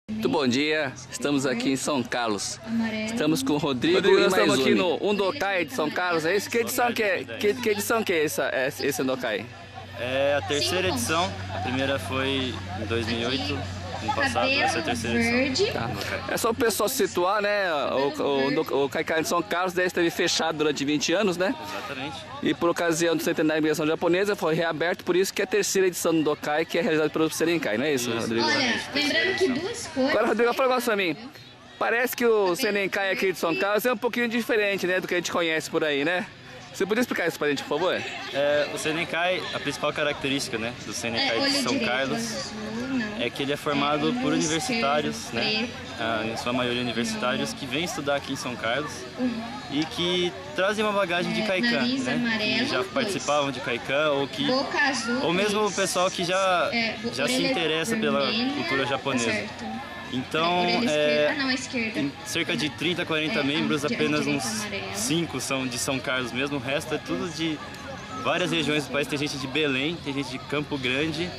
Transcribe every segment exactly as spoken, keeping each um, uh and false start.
Muito bom dia, estamos aqui em São Carlos. Estamos com o Rodrigo, Rodrigo e nós estamos aqui no Undokai de São Carlos. É isso? Que edição que é? Que, que edição que é essa, esse Undokai? É a terceira edição. A primeira foi em dois mil e oito. No passado, essa é a terceira edição. Tá. É só o pessoal se situar, né? O, o, o Kaikai de São Carlos deve esteve fechado durante vinte anos, né? Exatamente. E por ocasião do centenário da imigração japonesa foi reaberto, por isso que é a terceira edição do Undokai, que é realizada pelo Senenkai, não é isso, isso. Rodrigo? Olha, lembrando que duas coisas... Agora, Rodrigo, fala um negócio pra mim. Parece que o Senenkai aqui de São Carlos é um pouquinho diferente, né, do que a gente conhece por aí, né? Você podia explicar isso pra gente, por favor? É, o Senenkai, a principal característica, né, do Senenkai é, de São Carlos azul, é que ele é formado é, por universitários, né, ah, em sua maioria universitários, que vêm estudar aqui em São Carlos uhum. e que trazem uma bagagem de Kaikan, nariz né, amarelo, que já participavam de Kaikan ou que boca azul, ou mesmo o pessoal que já é, já se interessa pela vermelha, cultura japonesa. certo. Então, é, é, ah, não, esquerda. em cerca de trinta, quarenta é, membros, apenas uns amarela. cinco são de São Carlos mesmo, o resto é tudo de várias regiões do país. Tem gente de Belém, tem gente de Campo Grande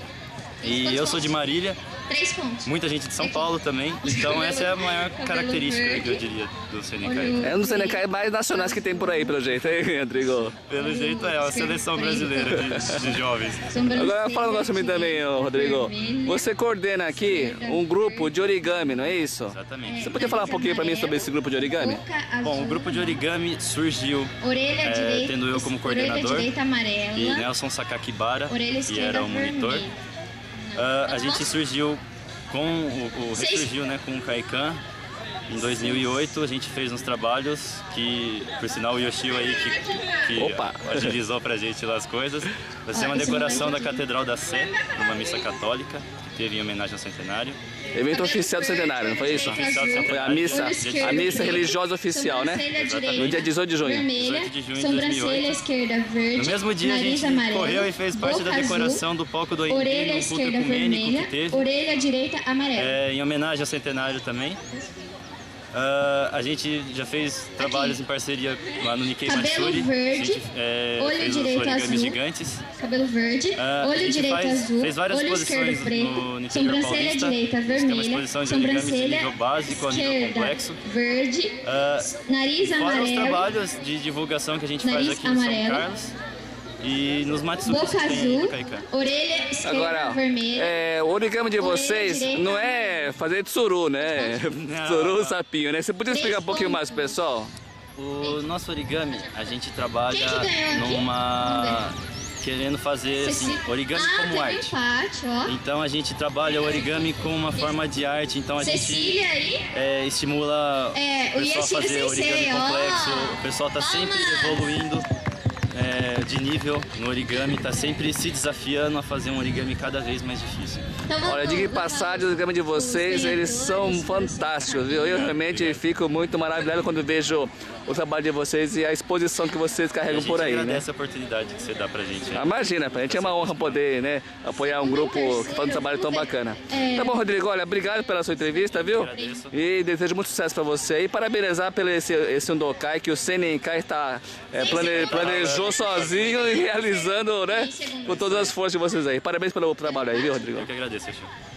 e eu sou de Marília. Três pontos. Muita gente de São Paulo também, então essa é a maior característica que eu diria do Senenkai. É um dos Senenkai mais nacionais que tem por aí, pelo jeito, hein, Rodrigo? Pelo jeito é, uma seleção brasileira de, de jovens. Agora fala um negócio pra mim também, Rodrigo. Você coordena aqui um grupo de origami, não é isso? Exatamente. Você podia falar um pouquinho pra mim sobre esse grupo de origami? Bom, o grupo de origami surgiu orelha é, direita, tendo eu como coordenador direita amarela, e Nelson Sakakibara, que era o monitor. Uh, a gente surgiu com o, o ressurgiu, né, com o Kaikan em dois mil e oito. A gente fez uns trabalhos que, por sinal, o Yoshio aí que, que agilizou pra gente lá as coisas. Vai ser uma decoração da Catedral da Sé, numa missa católica que teve em homenagem ao centenário. Evento oficial do centenário, não foi isso? Oficial do foi a missa, a missa religiosa oficial, né? Exatamente. No dia dezoito de junho. Vermelha, dezoito de junho de dois mil e oito. Esquerda verde, no mesmo dia a gente amarela, correu e fez parte da decoração azul, do palco do Oimpi, orelha no culto esquerda ecumênico vermelha, que teve. orelha direita amarela. É, em homenagem ao centenário também. Uh, a gente já fez trabalhos Aqui. em parceria lá no Nikkei Cabelo Matsuri. verde, a gente é, olho fez direito os origamis azul, gigantes. Cabelo verde, Uh, olho direito faz, azul, fez várias olho exposições esquerdo preto, no interior sobrancelha paulista. direita Tem uma vermelha, exposição de origamis de sobrancelha nível básico a nível esquerda complexo. verde, Uh, nariz fora amarelo, os trabalhos de divulgação que a gente nariz faz aqui amarelo, em São Carlos. E nos Matsuris boca que tem azul, no Kaikan. orelha esquerda Agora, vermelha. é, o origami de orelha vocês direita, não é fazer tsuru, né? Tsuru, sapinho, né? Você podia explicar um pouquinho mais pro pessoal? O nosso origami, a gente trabalha Quem que ganhou aqui? numa... querendo fazer assim, origami ah, como arte. Empate, ó. Então a gente trabalha o origami como uma forma de arte, então a Cecília gente aí? é, estimula É, o o pessoal a Yashiro fazer origami Sensei, ó. complexo, o pessoal tá sempre Toma. evoluindo é, de nível no origami, tá sempre se desafiando a fazer um origami cada vez mais difícil. Então, Olha, diga de passagem, os origamis de vocês, eles são fantásticos, viu? Eu realmente fico muito maravilhado quando vejo o trabalho de vocês e a exposição que vocês carregam por aí, né? A gente agradece a oportunidade que você dá pra gente. Ah, imagina, pra gente é uma honra poder, né, apoiar um grupo que faz um trabalho tão bacana. Tá bom, Rodrigo, olha, obrigado pela sua entrevista, viu? Agradeço. E desejo muito sucesso pra você e parabenizar pelo esse, esse Undokai que o Senenkai tá, é, plane, planejou sozinho e realizando, né, com todas as forças de vocês aí. Parabéns pelo trabalho aí, viu, Rodrigo? Eu que agradeço, Chico.